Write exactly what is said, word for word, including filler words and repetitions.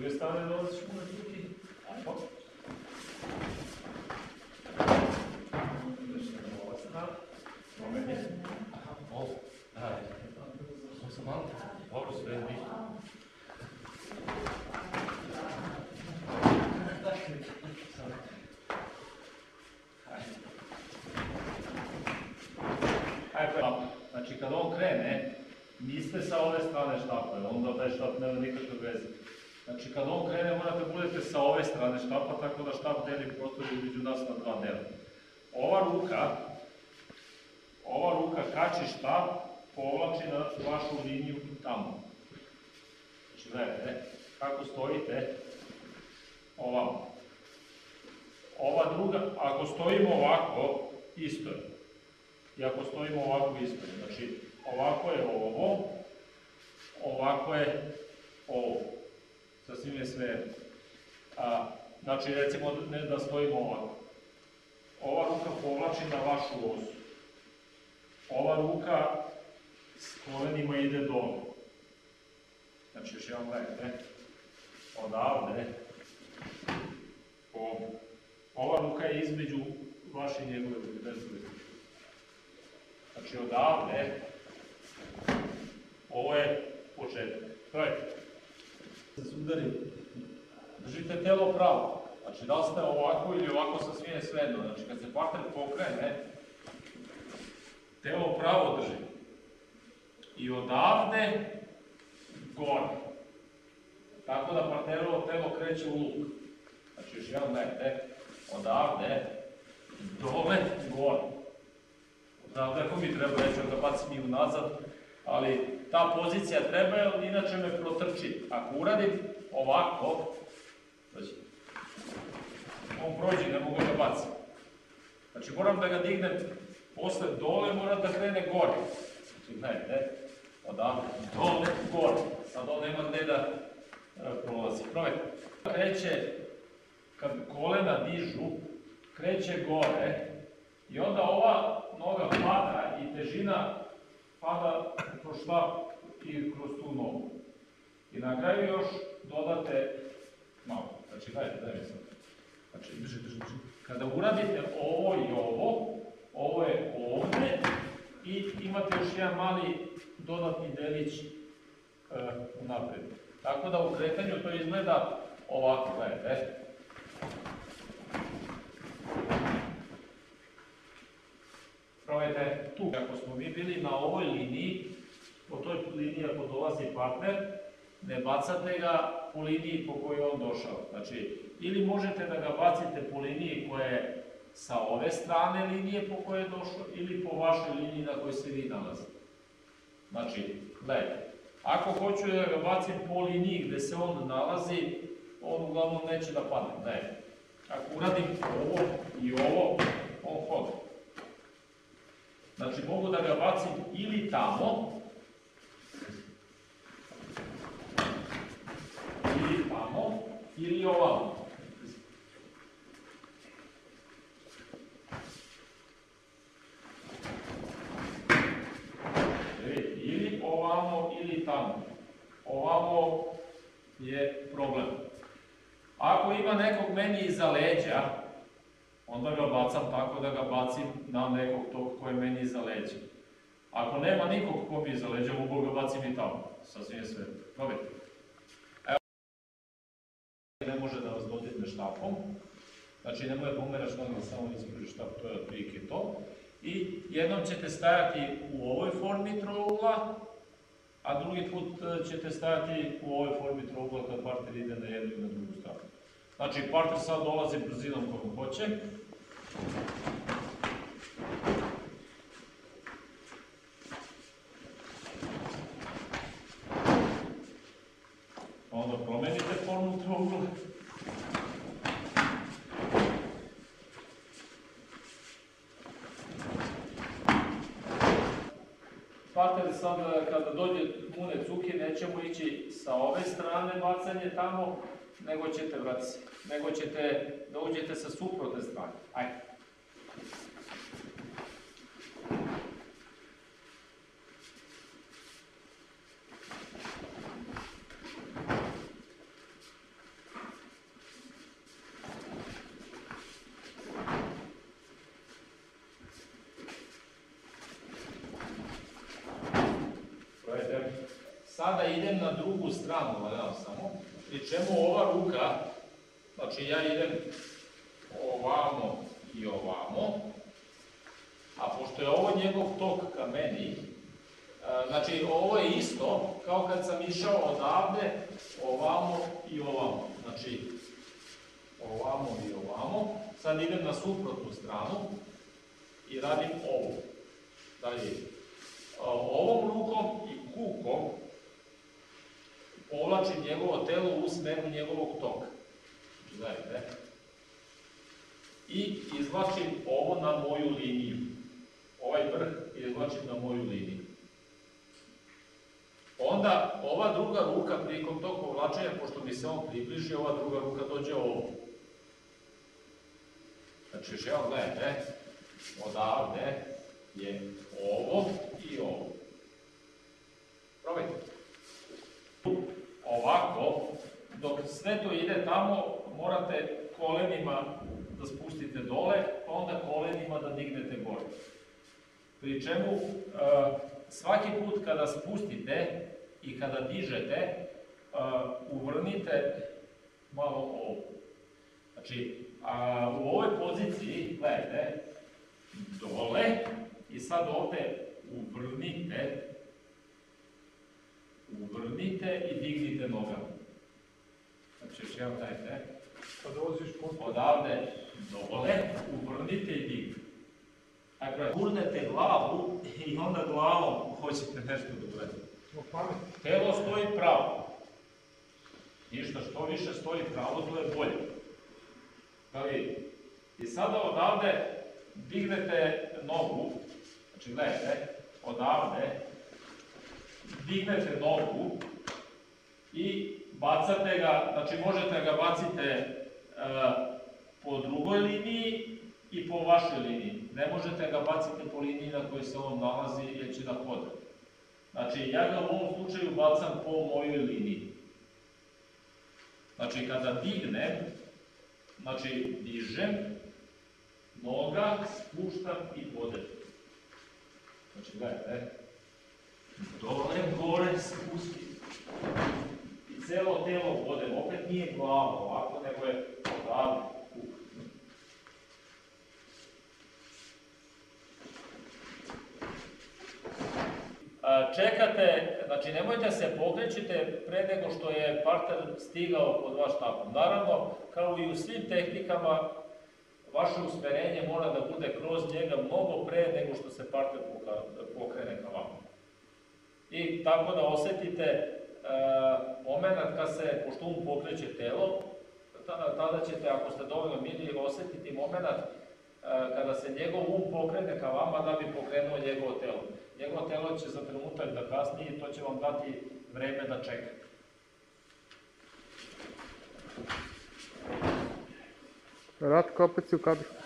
druge strane dolazit ćemo na drugi. Ajmo. Nešto na ova strana. Moment je. Aha, ovo. Daj. Ovo sam malo. Dobro, sve je ništa. Znači, kada on krene, niste sa ove strane štapa, onda taj štap nema nikakve veze. Znači, kada on krene, morate budete sa ove strane štapa, tako da štap deli prostor između nas na dva dela. Ova ruka, ova ruka kači štap, povlači na vašu liniju tamo. Znači, gledajte, kako stojite, ovamo. Ova druga, ako stojimo ovako, isto je. I ako stojimo ovako isto je. Znači, ovako je ovo, ovako je ovo. Sasvim je sve. A, znači, recimo ne da stojimo ovako. Ova ruka povlači na vašu osu. Ova ruka s kolenima ide dole. Znači, još jedan gledajte. Odavde. Ovdje. Ova ruka je između vaše i njegove ruke, bez ruke. Znači, odavde, ovo je početak. Gledajte. Da se udari. Držite telo pravo. Znači, da li ste ovako ili ovako sasvim je svejedno. Znači, kad se partner pokrene, telo pravo drži. I odavde, gore. Tako da partnerovo telo kreće u luk. Znači, još jedan gledajte. Odavde, dole, gore. Odavde, ako mi treba reći, da bacim i unazad, ali ta pozicija treba, jer inače me protrči. Ako uradim ovako, on prođe, ne mogu da bacim. Znači, moram da ga dignem posle dole, moram da krene gore. Znači, gledajte, odavde, dole, gore. Sad on nema gde da prolazi. Probajte. Kreće, kad kolena dižu, kreće gore i onda ova noga pada i težina pada kroz štap i kroz tu nogu. I na kraju još dodate malo. Znači, gledajte, daj mi sad. Znači, drži, drži, drži. Kada uradite ovo i ovo, ovo je ovde i imate još jedan mali dodatni delić e, unapred. Tako da u kretanju to izgleda ovako, gledajte. Probajte tu. Ako smo mi bili na ovoj liniji, po toj liniji ako dolazi partner, ne bacate ga po liniji po kojoj on došao. Znači, ili možete da ga bacite po liniji koja je sa ove strane linije po kojoj je došao, ili po vašoj liniji na kojoj se vi nalazite. Znači, gledajte, ako hoću da ga bacim po liniji gde se on nalazi, on uglavnom neće da padne. Gledajte, ako uradim ovo i ovo, on hoda. Znači, mogu da ga bacim ili tamo, ili tamo, ili ovamo. Ili ovamo, ili tamo. Ovamo je problem. Ako ima nekog meni iza leđa, onda ga bacam tako da ga bacim na nekog tog ko je meni iza leđa. Ako nema nikog ko mi iza leđa, mogu ga bacim i tamo. Sasvim je sve. Probajte. Evo, ne može da vas dodirne štapom. Znači, nemoj da umeraš noge, samo izbrži štap, to je otprilike to. I jednom ćete stajati u ovoj formi trougla, a drugi put ćete stajati u ovoj formi trougla kad partner ide na jednu i na drugu stranu. Znači, partner sad dolazi brzinom kojom hoće. Onda promenite formu trougla. Partner sad, kada dođe mune cuki, nećemo ići sa ove strane bacanje tamo, nego ćete, vrati se, nego ćete da uđete sa suprotne strane. Ajde. sada idem na drugu stranu, gledam samo, pri čemu ova ruka, znači ja idem ovamo i ovamo, a pošto je ovo njegov tok ka meni, znači ovo je isto kao kad sam išao odavde, ovamo i ovamo, znači ovamo i ovamo, sad idem na suprotnu stranu i radim ovo, dalje, ovom rukom i kukom povlačim njegovo telo u smeru njegovog toka, gledajte, i izvlačim ovo na moju liniju, ovaj vrh izvlačim na moju liniju. Onda ova druga ruka prilikom tog povlačenja, pošto mi se on približi, ova druga ruka dođe ovo. Znači, još evo gledajte, odavde je ovo i ovo. Probajte. Ovako, dok sve to ide tamo, morate kolenima da spustite dole, pa onda kolenima da dignete gore. Pri čemu, svaki put kada spustite i kada dižete, uvrnite malo ovo. Znači, u ovoj poziciji, gledajte, dole i sad ovde uvrnite, uvrnite i dignite nogama. Znači, još jedan dajte. Odavde dole, uvrnite i dignite. Dakle, gurnete glavu i onda glavom hoćete nešto da gledate. Telo stoji pravo. Ništa, što više stoji pravo, to je bolje. Da vidite. I sada odavde dignete nogu, znači gledajte, odavde dignete nogu i bacate ga, znači možete ga bacite po drugoj liniji i po vašoj liniji. Ne možete ga baciti po liniji na kojoj se on nalazi jer će da hoda. Znači, ja ga u ovom slučaju bacam po mojoj liniji. Znači, kada dignem, znači, dižem, noga, spuštam i podem. Znači, gledajte, dole, gore, spustim. I celo telo podem, opet nije glava ovako, nego je odavde. Čekate, znači nemojte se pokrećite pre nego što je parter stigao pod vaš štapom. Naravno, kao i u svim tehnikama, vaše usmerenje mora da bude kroz njega mnogo pre nego što se parter pokrene ka vama. I tako da osetite moment kad se, pošto um pokreće telo, tada ćete, ako ste dovoljno mirni, osetiti moment kada se njegov um pokrene ka vama da bi pokrenuo njegovo telo. Njegovo telo će za trenutak da kasni i to će vam dati vreme da čekate. Ratko, opet si u kadru.